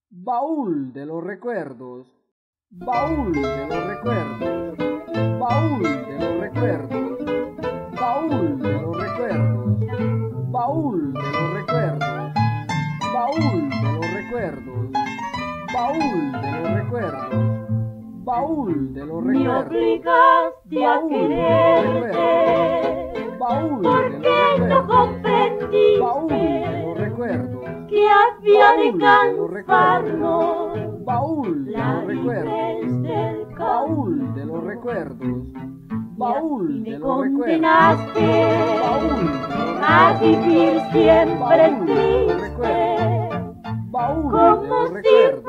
Baúl de los recuerdos, baúl de los recuerdos, baúl de los recuerdos, baúl de los recuerdos, baúl de los recuerdos, baúl de los recuerdos, baúl de los recuerdos, baúl de los Me recuerdos, obligaste a quererte, porque no comprendiste baúl de los recuerdos, que había de baúl de los cansarnos baúl de la los recuerdos, aridez del baúl campo. de los recuerdos, Y baúl así de me los recuerdos, condenaste baúl a vivir siempre baúl de los triste, baúl de como los si recuerdos,